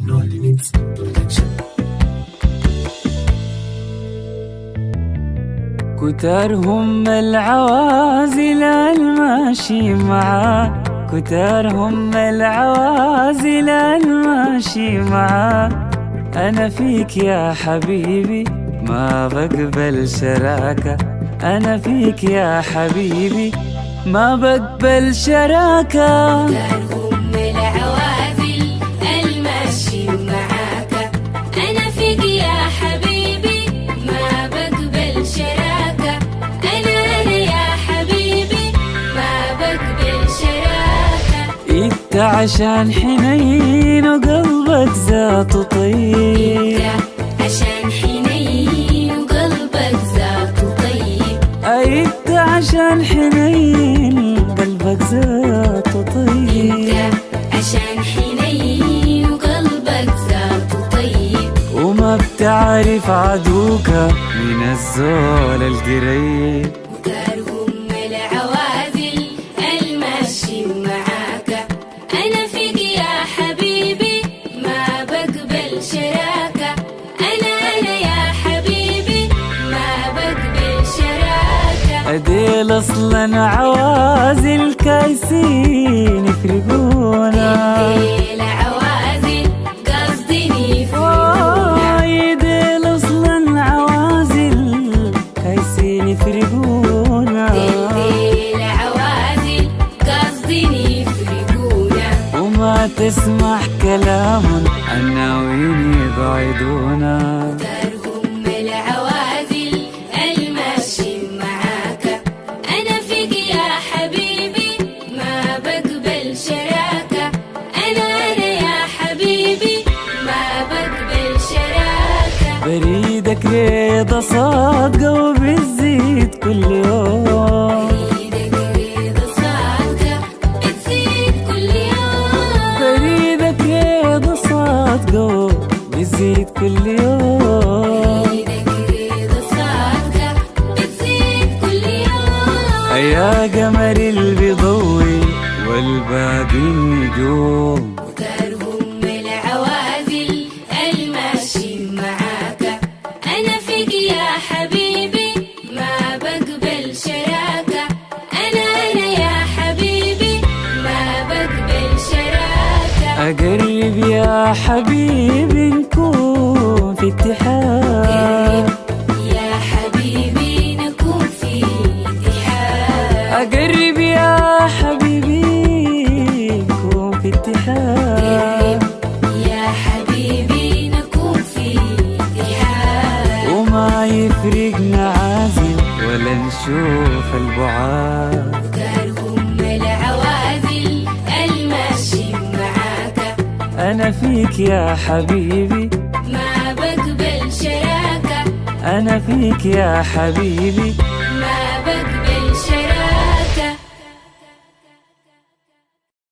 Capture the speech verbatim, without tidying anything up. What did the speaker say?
No Limits Production. كترهم العوازل الماشي معاه، كترهم العوازل الماشي معاه. أنا فيك يا حبيبي ما بقبل شراكة، أنا فيك يا حبيبي ما بقبل شراكة. كترهم العوازل الماشي معاك، أنا فيك يا حبيبي ما بقبل شراكة. أنا أنا يا حبيبي ما بقبل شراكة. إنت عشان حنين وقلبك ذاته طيب، إنت عشان حنين وقلبك ذاته طيب. إنت عشان حنين قلبك ذاته طيب، إنت عشان حنين وقلبك ذاته طيب. وما بتعرف عدوك من الزول القريب. كترهم العوازل الماشي معاك، أنا فيك يا حبيبي ما بقبل شراكة. أنا أنا يا حبيبي ما بقبل شراكة. أديل أصلا عوازل كايسين يفرقونا، ديل عوازل قصدي يفرقونا. ديل أصلا عوازل كايسين يفرقونا، ديل عوازل قصدي يفرقونا. وما تسمح كلام الناويين يبعدونا. كترهم العوازل الماشي معاك، أنا فيك يا حبيبي ما بقبل شراكة. أنا أنا يا حبيبي ما بقبل شراكة. بريدك رضا صادقة وبتزيد كل يوم، بريدك رضا صادقة بتزيد كل يوم. بريدك رضا صادقة بتزيد كل يوم. بريدك رضا صادقة بتزيد كل يوم. يا قمر اللي بيضوي والباقي النجوم. كترهم العوازل الماشي معاك، أنا فيك يا حبيبي ما بقبل شراكة. أنا أنا يا حبيبي ما بقبل شراكة. أقرب يا حبيبي نكون في اتحاد، يا حبيبي نكون في اتحاد. أقرب يا حبيبي نكون في اتحاد، يا حبيبي نكون في اتحاد. وما يفرقنا عازل ولا نشوف البعاد. كترهم العوازل الماشي معاك، أنا فيك يا حبيبي ما بقبل شراكة. أنا فيك يا حبيبي ما